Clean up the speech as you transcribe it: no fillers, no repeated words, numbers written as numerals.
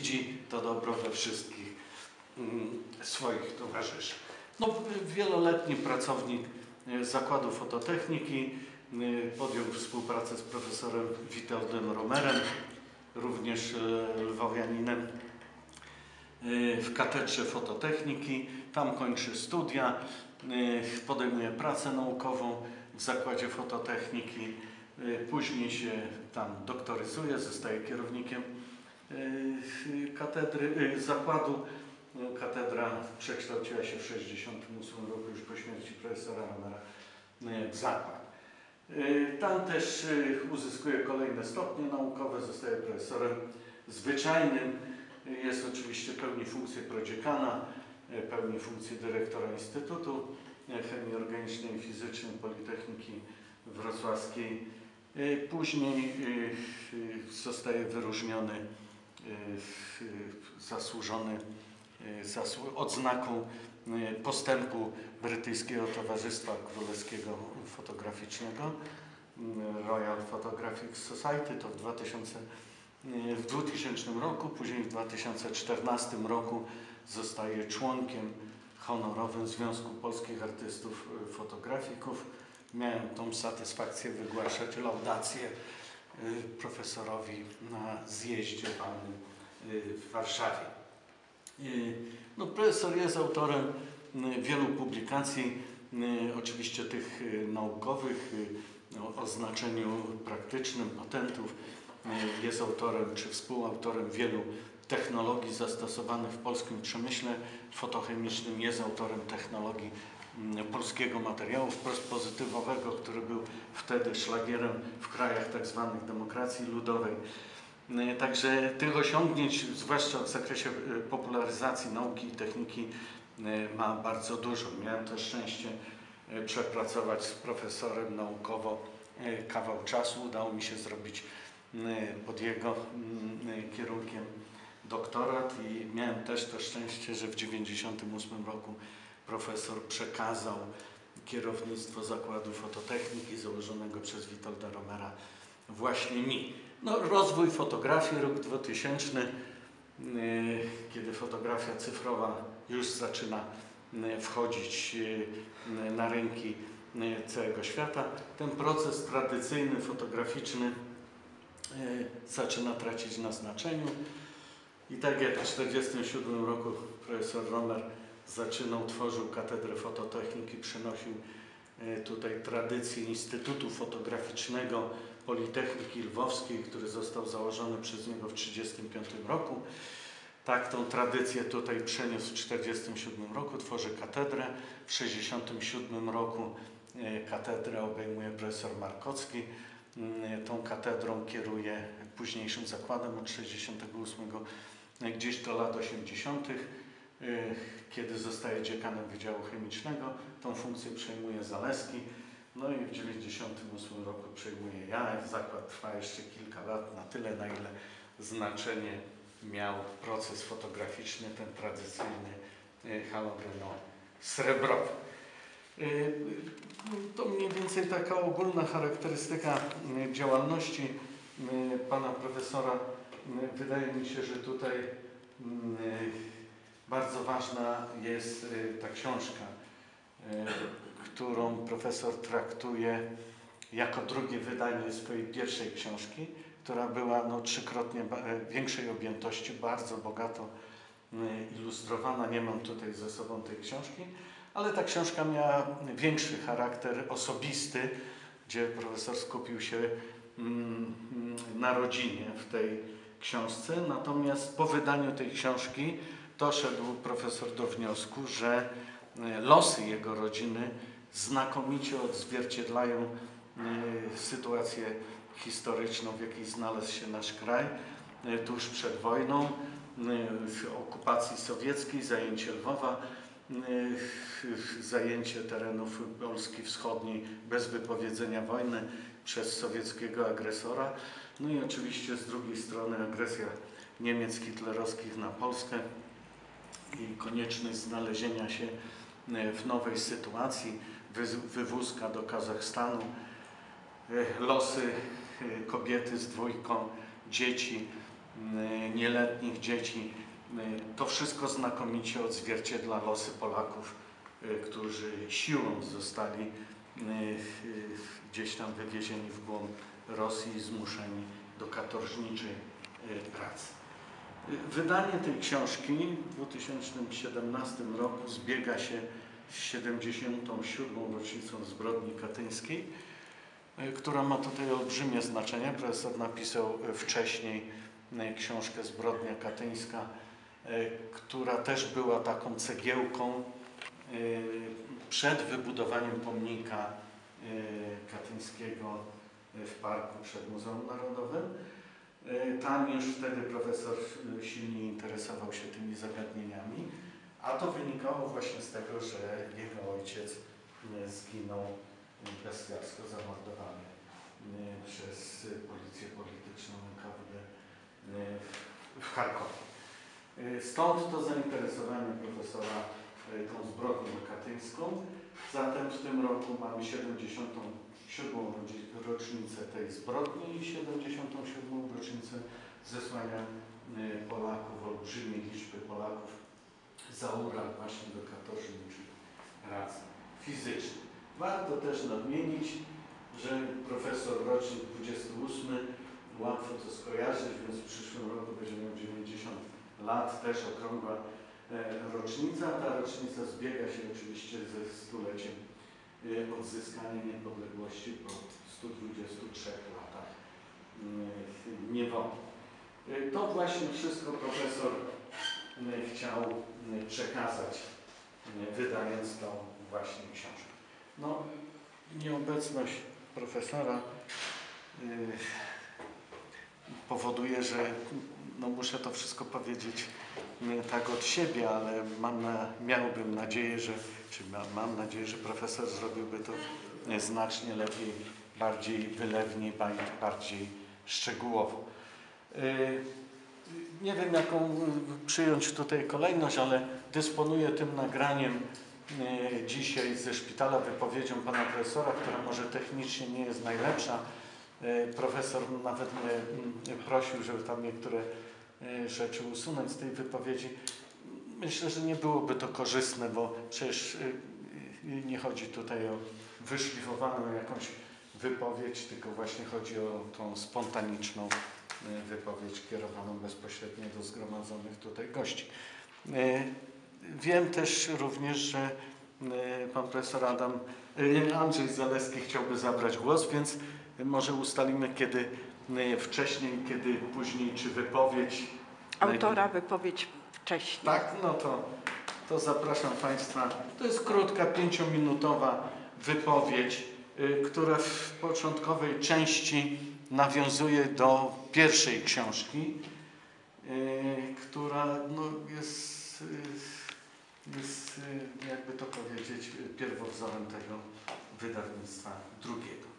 widzi to dobro we wszystkich swoich towarzyszy. No, wieloletni pracownik Zakładu Fototechniki, podjął współpracę z profesorem Witoldem Romerem, również lwowianinem, w katedrze fototechniki. Tam kończy studia, podejmuje pracę naukową w Zakładzie Fototechniki, później się tam doktoryzuje, zostaje kierownikiem katedry, zakładu. Katedra przekształciła się w 1968 roku, już po śmierci profesora Romera, w zakład. Tam też uzyskuje kolejne stopnie naukowe, zostaje profesorem zwyczajnym, jest oczywiście, pełni funkcję prodziekana, pełni funkcję dyrektora Instytutu Chemii Organicznej i Fizycznej Politechniki Wrocławskiej. Później zostaje wyróżniony odznaką postępu Brytyjskiego Towarzystwa Królewskiego Fotograficznego, Royal Photographic Society, to w 2000 roku, później w 2014 roku zostaje członkiem honorowym Związku Polskich Artystów Fotografików. Miałem tą satysfakcję wygłaszać laudację profesorowi na zjeździe walnym w Warszawie. No, profesor jest autorem wielu publikacji, oczywiście tych naukowych, o znaczeniu praktycznym, patentów. Jest autorem czy współautorem wielu technologii zastosowanych w polskim przemyśle fotochemicznym. Jest autorem technologii polskiego materiału postpozytywowego, który był wtedy szlagierem w krajach tak zwanych demokracji ludowej. Także tych osiągnięć, zwłaszcza w zakresie popularyzacji nauki i techniki, ma bardzo dużo. Miałem też szczęście przepracować z profesorem naukowo kawał czasu. Udało mi się zrobić pod jego kierunkiem doktorat i miałem też to szczęście, że w 1998 roku profesor przekazał kierownictwo Zakładu Fototechniki założonego przez Witolda Romera właśnie mi. No, rozwój fotografii, rok 2000, kiedy fotografia cyfrowa już zaczyna wchodzić na rynki całego świata. Ten proces tradycyjny, fotograficzny zaczyna tracić na znaczeniu. I tak jak w 1947 roku profesor Romer tworzył katedrę fototechniki, przenosił tutaj tradycję Instytutu Fotograficznego Politechniki Lwowskiej, który został założony przez niego w 1935 roku. Tak, tą tradycję tutaj przeniósł w 1947 roku, tworzy katedrę. W 1967 roku katedrę obejmuje profesor Markocki. Tą katedrą kieruje późniejszym zakładem od 1968 gdzieś do lat 80., kiedy zostaje dziekanem Wydziału Chemicznego. Tą funkcję przejmuje Zaleski. No i w 1998 roku przejmuję ja. Zakład trwa jeszcze kilka lat, na tyle, na ile znaczenie miał proces fotograficzny, ten tradycyjny halogeno-srebrowy. To mniej więcej taka ogólna charakterystyka działalności pana profesora. Wydaje mi się, że tutaj bardzo ważna jest ta książka, którą profesor traktuje jako drugie wydanie swojej pierwszej książki, która była trzykrotnie większej objętości, bardzo bogato ilustrowana. Nie mam tutaj ze sobą tej książki, ale ta książka miała większy charakter osobisty, gdzie profesor skupił się na rodzinie w tej książce. Natomiast po wydaniu tej książki doszedł profesor do wniosku, że losy jego rodziny znakomicie odzwierciedlają sytuację historyczną, w jakiej znalazł się nasz kraj tuż przed wojną, okupacji sowieckiej, zajęcie Lwowa, zajęcie terenów Polski Wschodniej bez wypowiedzenia wojny przez sowieckiego agresora. No i oczywiście z drugiej strony agresja Niemiec hitlerowskich na Polskę i konieczność znalezienia się w nowej sytuacji, wywózka do Kazachstanu, losy kobiety z dwójką dzieci nieletnich dzieci. To wszystko znakomicie odzwierciedla losy Polaków, którzy siłą zostali gdzieś tam wywiezieni w głąb Rosji i zmuszeni do katorżniczej pracy. Wydanie tej książki w 2017 roku zbiega się z 77. rocznicą zbrodni katyńskiej, która ma tutaj olbrzymie znaczenie. Profesor napisał wcześniej książkę Zbrodnia katyńska, która też była taką cegiełką przed wybudowaniem pomnika katyńskiego w parku przed Muzeum Narodowym. Tam już wtedy profesor silnie interesował się tymi zagadnieniami, a to wynikało właśnie z tego, że jego ojciec zginął bestialsko zamordowany przez policję polityczną NKWD w Charkowie. Stąd to zainteresowanie profesora tą zbrodnią katyńską. Zatem w tym roku mamy 77. rocznicę tej zbrodni i 77. rocznicę zesłania Polaków, olbrzymiej liczby Polaków za Ural właśnie do katorżniczych prac fizycznych. Warto też nadmienić, że profesor rocznik 28, łatwo to skojarzyć, więc w przyszłym roku będzie miał 90 lat, też okrągła rocznica. Ta rocznica zbiega się oczywiście ze stuleciem odzyskania niepodległości po 123 latach niewoli. To właśnie wszystko profesor chciał przekazać, wydając tą właśnie książkę. No, nieobecność profesora powoduje, że no muszę to wszystko powiedzieć tak od siebie, ale miałbym nadzieję, mam nadzieję, że profesor zrobiłby to znacznie lepiej, bardziej wylewnie, bardziej szczegółowo. Nie wiem, jaką przyjąć tutaj kolejność, ale dysponuję tym nagraniem dzisiaj ze szpitala wypowiedzią pana profesora, która może technicznie nie jest najlepsza. Profesor nawet mnie prosił, żeby tam niektóre rzeczy usunąć z tej wypowiedzi. Myślę, że nie byłoby to korzystne, bo przecież nie chodzi tutaj o wyszlifowaną jakąś wypowiedź, tylko właśnie chodzi o tą spontaniczną wypowiedź kierowaną bezpośrednio do zgromadzonych tutaj gości. Wiem też również, że pan profesor Andrzej Zaleski chciałby zabrać głos, więc może ustalimy kiedy wcześniej, kiedy później, czy wypowiedź. Autora wypowiedź wcześniej. Tak, no to zapraszam Państwa. To jest krótka, 5-minutowa wypowiedź, która w początkowej części nawiązuje do pierwszej książki, która no, jest jakby to powiedzieć, pierwowzorem tego wydawnictwa drugiego.